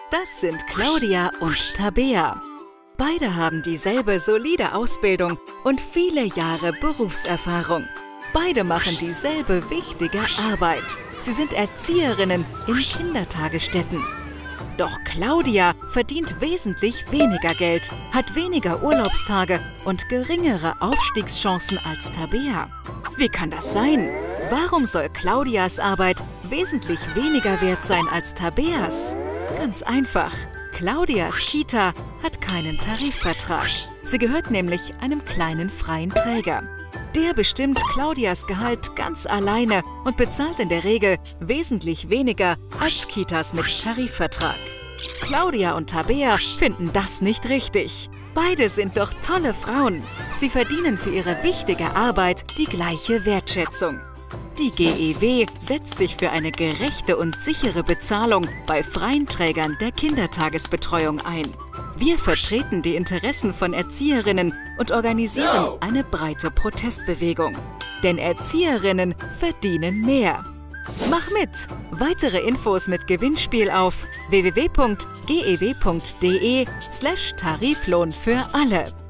Das sind Claudia und Tabea. Beide haben dieselbe solide Ausbildung und viele Jahre Berufserfahrung. Beide machen dieselbe wichtige Arbeit. Sie sind Erzieherinnen in Kindertagesstätten. Doch Claudia verdient wesentlich weniger Geld, hat weniger Urlaubstage und geringere Aufstiegschancen als Tabea. Wie kann das sein? Warum soll Claudias Arbeit wesentlich weniger wert sein als Tabeas? Ganz einfach. Claudias Kita hat keinen Tarifvertrag. Sie gehört nämlich einem kleinen freien Träger. Der bestimmt Claudias Gehalt ganz alleine und bezahlt in der Regel wesentlich weniger als Kitas mit Tarifvertrag. Claudia und Tabea finden das nicht richtig. Beide sind doch tolle Frauen. Sie verdienen für ihre wichtige Arbeit die gleiche Wertschätzung. Die GEW setzt sich für eine gerechte und sichere Bezahlung bei freien Trägern der Kindertagesbetreuung ein. Wir vertreten die Interessen von Erzieherinnen und organisieren eine breite Protestbewegung. Denn Erzieherinnen verdienen mehr. Mach mit! Weitere Infos mit Gewinnspiel auf www.gew.de/Tariflohn für alle.